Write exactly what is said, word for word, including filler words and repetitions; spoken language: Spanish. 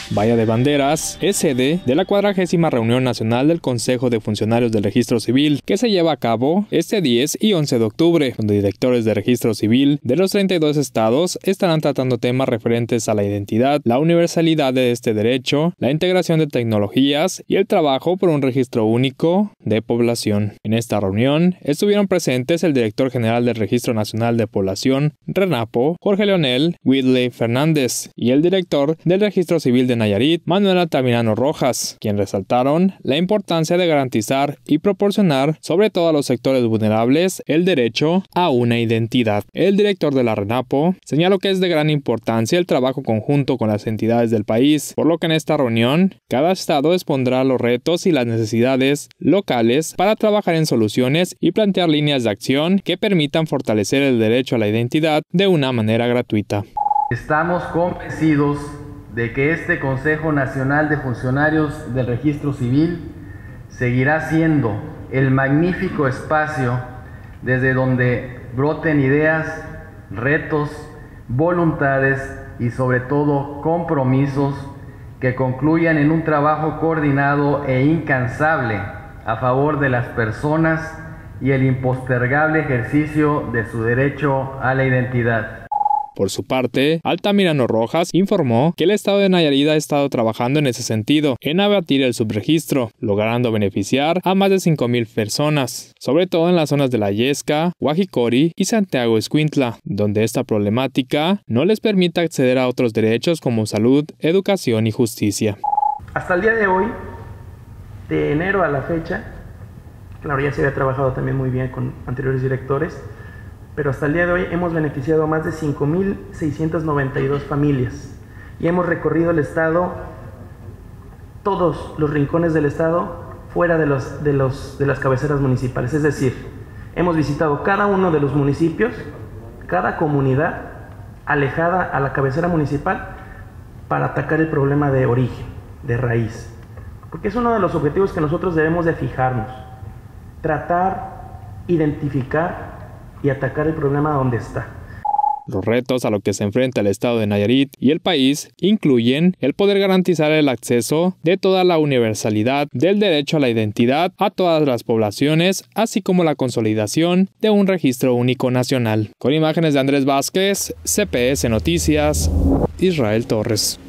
Bahía de Banderas es sede de la cuadragésima reunión nacional del Consejo de Funcionarios del Registro Civil, que se lleva a cabo este diez y once de octubre, donde directores de registro civil de los treinta y dos estados estarán tratando temas referentes a la identidad, la universalidad de este derecho, la integración de tecnologías y el trabajo por un registro único de población. En esta reunión estuvieron presentes el director general del Registro Nacional de Población, RENAPO, Jorge Leonel Whitley Fernández, y el director del Registro Civil de Nayarit, Manuel Altamirano Rojas, quien resaltaron la importancia de garantizar y proporcionar, sobre todo a los sectores vulnerables, el derecho a una identidad. El director de la RENAPO señaló que es de gran importancia el trabajo conjunto con las entidades del país, por lo que en esta reunión, cada estado expondrá los retos y las necesidades locales para trabajar en soluciones y plantear líneas de acción que permitan fortalecer el derecho a la identidad de una manera gratuita. Estamos convencidos de que este Consejo Nacional de Funcionarios del Registro Civil seguirá siendo el magnífico espacio desde donde broten ideas, retos, voluntades y sobre todo compromisos que concluyan en un trabajo coordinado e incansable a favor de las personas y el impostergable ejercicio de su derecho a la identidad. Por su parte, Altamirano Rojas informó que el estado de Nayarit ha estado trabajando en ese sentido, en abatir el subregistro, logrando beneficiar a más de cinco mil personas, sobre todo en las zonas de La Yesca, Guajicori y Santiago Escuintla, donde esta problemática no les permite acceder a otros derechos como salud, educación y justicia. Hasta el día de hoy, de enero a la fecha, claro, ya se había trabajado también muy bien con anteriores directores, pero hasta el día de hoy hemos beneficiado a más de cinco mil seiscientas noventa y dos familias y hemos recorrido el estado, todos los rincones del estado, fuera de, los, de, los, de las cabeceras municipales. Es decir, hemos visitado cada uno de los municipios, cada comunidad alejada a la cabecera municipal para atacar el problema de origen, de raíz. Porque es uno de los objetivos que nosotros debemos de fijarnos, tratar, identificar y atacar el problema donde está. Los retos a los que se enfrenta el estado de Nayarit y el país incluyen el poder garantizar el acceso de toda la universalidad del derecho a la identidad a todas las poblaciones, así como la consolidación de un registro único nacional. Con imágenes de Andrés Vázquez, C P S Noticias, Israel Torres.